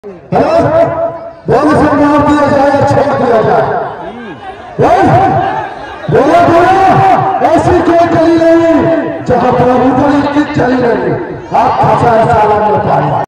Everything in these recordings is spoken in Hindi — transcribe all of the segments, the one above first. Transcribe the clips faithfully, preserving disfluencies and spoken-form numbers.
बोलो सम्मान दिया जाए, छोड़ दिया जाए। बोलो बोलो ऐसी कोई गली नहीं जहां प्रभु की चली नहीं। आप फंसा ऐसा अलग में पाए।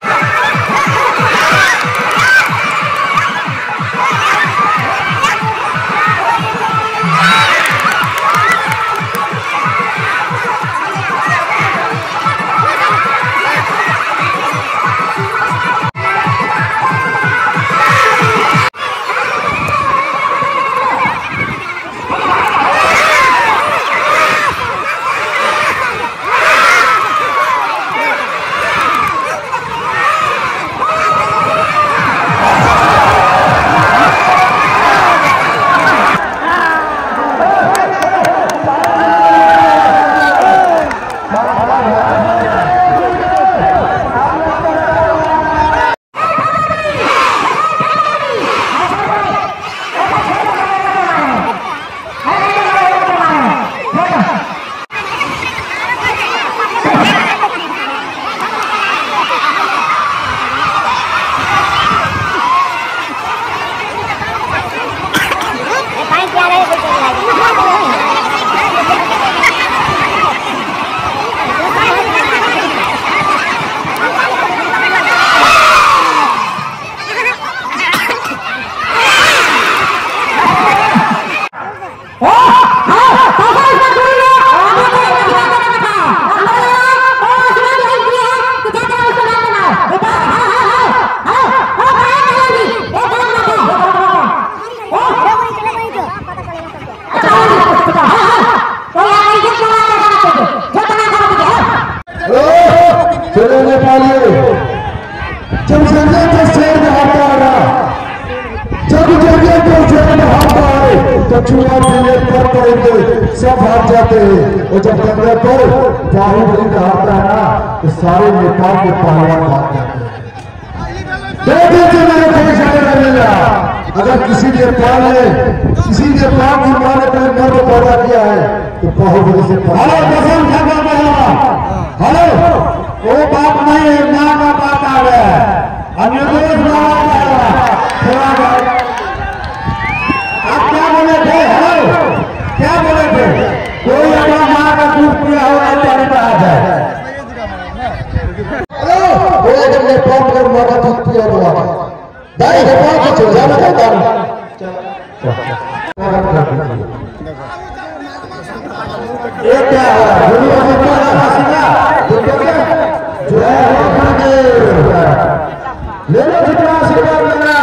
जब जगह के शेर हाथ आ रहा, जब जगह के शेर हाथ आए तो चुनाव जिले पर पड़ेंगे, सब हाथ जाते हैं। और जब जगह पर बाहुबली का हाथ है ना तो सारे नेपाल के पहलवान भाग जाते हैं। दो दिन से मेरे कोई शायद मिला। अगर किसी नेपाल ने किसी नेपाल की मां ने कोई मर्द पैदा किया है तो बाहुबली से हेलो कसम खा रहा हेलो वो बात नहीं है, मां का बात आ गया है। आप क्या बोले थे? हेलो क्या बोले थे? कोई अपना मां का दूध पिया हुआ है तो आ जाए। हेलो बोले जब मैं फोन कर मां का दूध पिया हुआ भाई नेपाल को चल जाना चाहता हूँ। ये क्या है? जो है ले लो जितना आशीर्वाद लेना।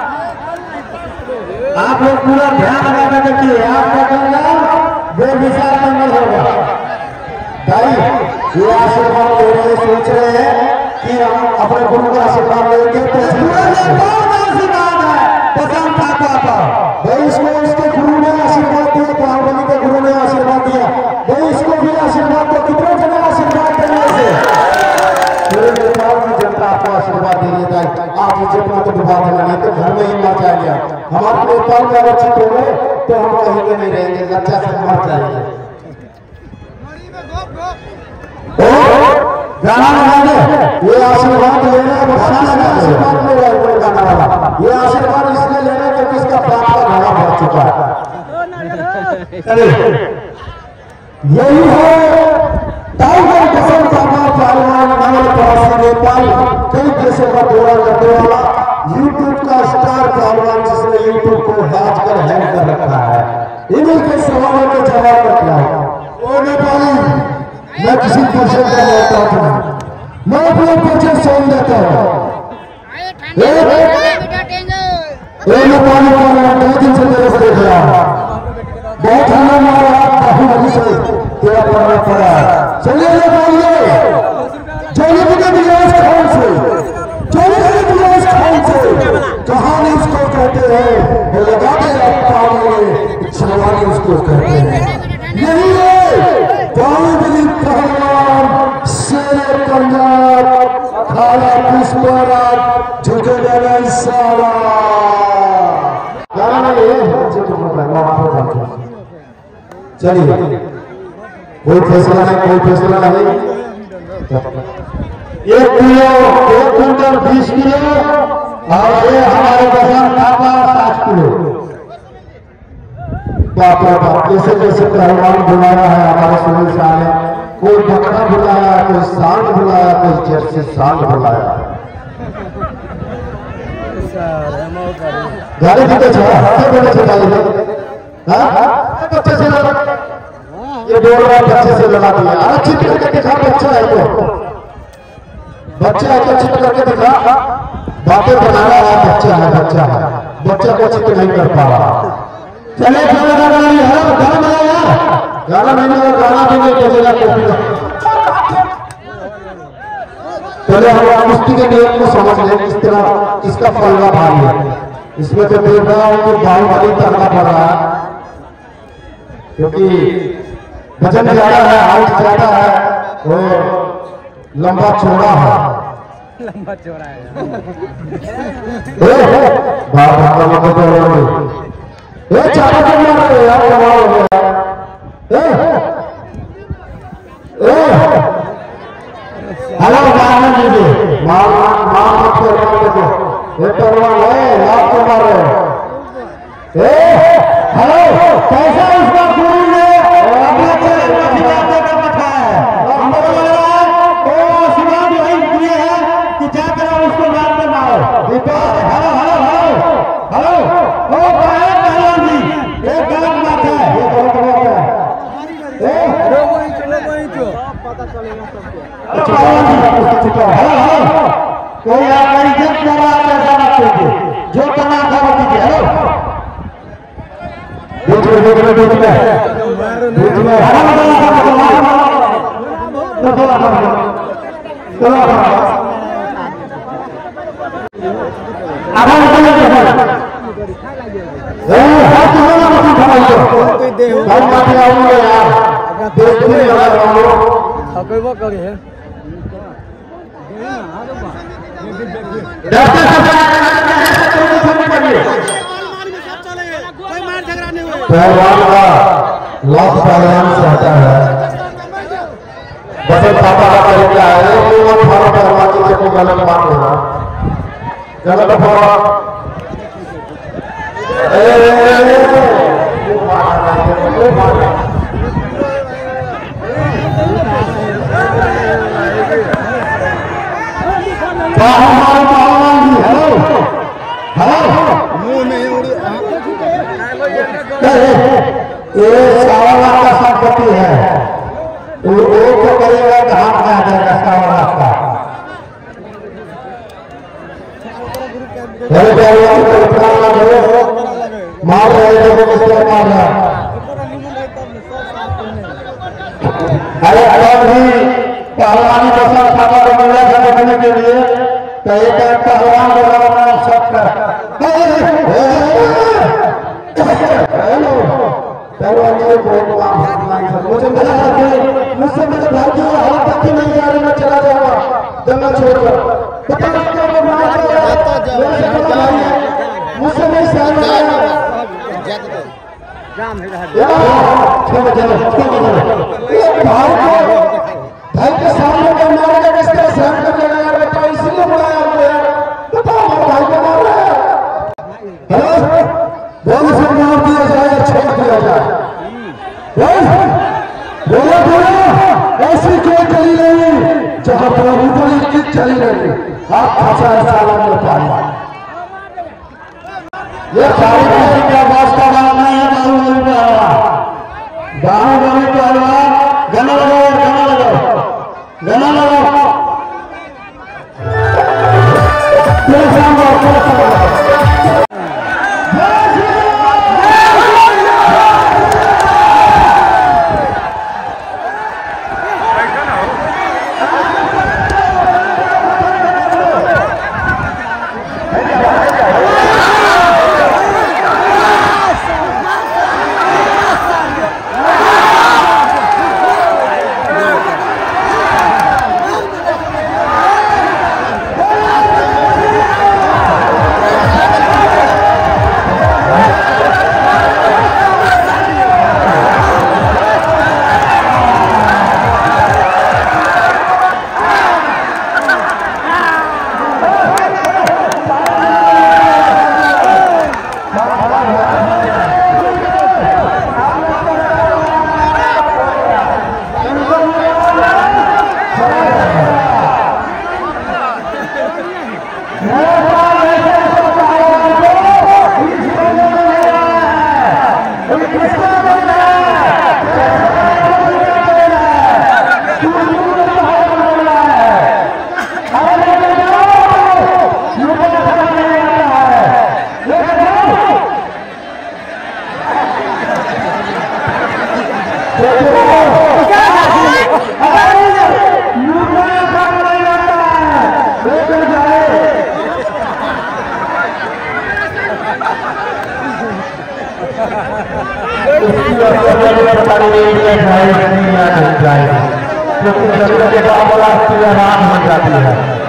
आप लोग पूरा ध्यान लगा के देखिए, आपका कल्याण बेमिसाल मंगल होगा। भाई ये आशीर्वाद ले रहे सोच रहे हैं कि हम अपने गुरु का आशीर्वाद लेंगे तो आशीर्वाद है पसंद पापा का। भाई इसको उसके गुरु ने आशीर्वाद दिया, बाहुबली के गुरु ने आशीर्वाद दिया। भाई इसको भी आशीर्वाद दो। कितने जगह आशीर्वाद देने से जनता आपको आशीर्वाद दे रही है। आप जितना तो डुबा देना नहीं तो घर में ही मर जाएंगे। हमारे नेपाल का रक्षित हो गए तो हम कहीं नहीं रहेंगे, लज्जा से मर जाएंगे। गाना गाने ये आशीर्वाद लेना आशीर्वाद ले रहा है गाना वाला। ये आशीर्वाद इसलिए लेना क्योंकि इसका बाप का घड़ा भर चुका है। यही है टाइगर कसम का पहलवान हमारे पास नेपाल कई देशों का दौरा करने वाला यूट्यूब का स्टार पहलवान जिसने यूट्यूब को हैज कर हैंग कर रखा है। इन्हीं के सवालों के जवाब रखना है। ओ नेपाली मैं किसी क्वेश्चन का लेता हूँ, मैं अपने क्वेश्चन सुन देता हूँ। नेपाली दो दिन से मेरे से देख रहा बहुत हमें मारा बाहुबली से तेरा पढ़ना पड़ा। चलिए बोलिए जोली के विलास खान से जोली के विलास खान से कहानी उसको कहते हैं, वो लगा दे पानी छलवानी उसको कहते हैं। यही है बाहुबली पहलवान शेर पंजाब खाला पुष्पराज झुकेगा नहीं सारा। गाना ये चलिए कोई फैसला नहीं, कोई फैसला नहीं। एक किलो एक कुंटल बीस किलो और ये हमारे बसंत थापा सात किलो। बाप रे बाप, कैसे कैसे पहलवान बुलाया है हमारे सुनील शाह ने। कोई बकरा बुलाया, कोई सांड बुलाया, कोई जर्सी सांड बुलाया। गाड़ी दिखे बोले बच्चे से ये बोल रहा है बच्चे से लड़ा दिया। अरे चिट करके दिखा, बच्चा है तो बच्चा है तो चिट करके दिखा। बातें बना रहा है, बच्चा है बच्चा है, बच्चा को चिट नहीं कर पा रहा। चले गाना गाना नहीं है, गाना बजाया गाना नहीं है, गाना भी नहीं बजेगा कॉपी। पहले हम कुश्ती के नियम को समझ लें, किस तरह इसका फलना भारी है। इसमें तो देख रहा हूं कि बाहुबली करना पड़ रहा है, क्योंकि वजन ज्यादा है, हाइट ज्यादा है और लंबा चौड़ा है। लंबा चौड़ा है बाप लंबा चौड़ा नहीं, ये चार जमा रहे यार, कमाल हो गया। हेलो मारना दीजिए, मार मार मत करो, ये परवान है लाभ को मारो। ए हेलो कैसा इसका गुरु ने अपने चले खिलाते का पता है, हम बोल रहा है ओ आसमान वही दिए है कि जाकर उसको मार के मारो। Deepak hello hello hello hello ओ भाई पहलवान जी एक गलत बात है, ये गलत बात है। ए रो वही चलो वही जो पता चलेगा सबको। पहलवान जी चुप हेलो हेलो कोई आपका इज्जत जरा ऐसा मत कीजिए, जो करना था वो कीजिए। हेलो बीच में बीच में बीच में बीच में पहलवान का लॉस पहलवान से आता है। बसंत थापा का तरीका है वो अठारह पहलवान जी को गलत बात होगा, गलत बात ये सावला का संपत्ति है, वो एक तो करेगा धान खा जाएगा सावला का। मार रहे थे किस तरह मार रहा। अरे अभी पहलवानी बसंत थापा को मिला था देखने के लिए, तो एक पहलवान बोला सब कर मुझे मिला मुझसे मेरे भाई की हालत तक नहीं जा रही, मैं चला जाऊंगा जंगल छोड़कर। मुझसे नहीं सहन भाई के सामने में मारेगा किस तरह सहन कर लेगा यार, बताओ इसलिए बुलाया आपको यार, बताओ मेरे भाई को मार रहा है। बोल से मार दिया जाए, छोड़ दिया जाए, बोलो बोलो ऐसी कोई चली नहीं जहां पर ऊपरी की चली नहीं। आप फंसा साला में पानी, ये सारी किसी का वास्ता बात नहीं है। बाहुबली पहलवान, बाहुबली पहलवान, गाना लगाओ गाना लगाओ गाना लगाओ। आराम हो जाती है।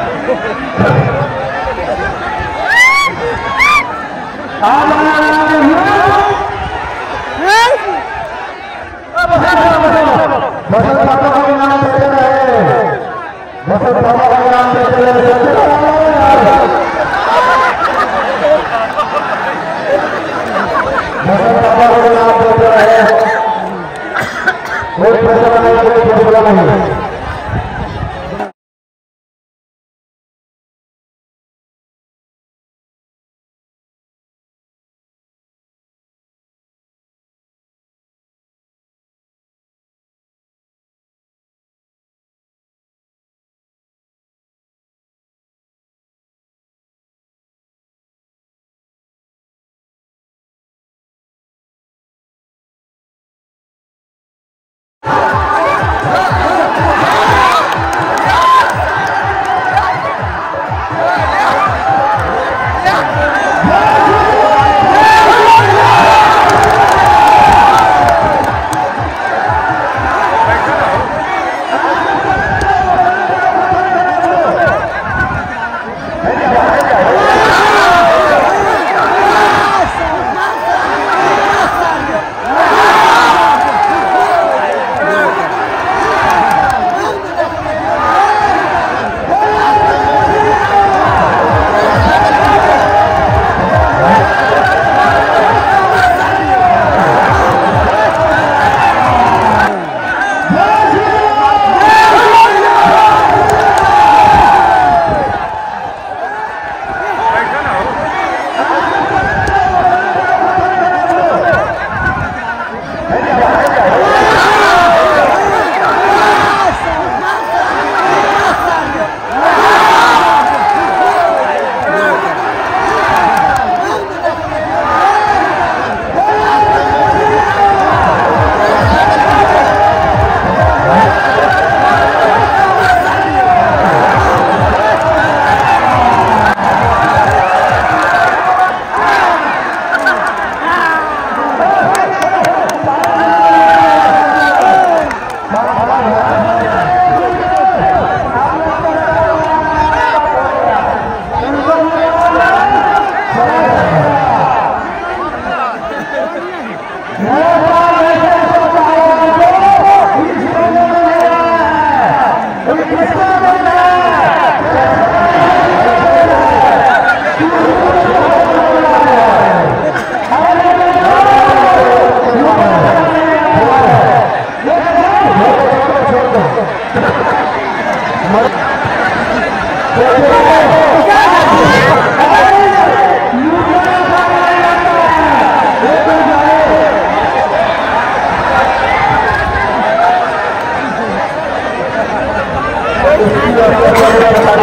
बसंत बाबा का नाम देते रहे, बसंत बाबा का नाम देते रहे, बसंत बाबा का नाम देते रहे, कोई पैसा नहीं, कोई पैसा नहीं।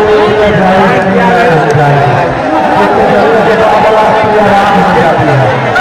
आराम हो जाती है।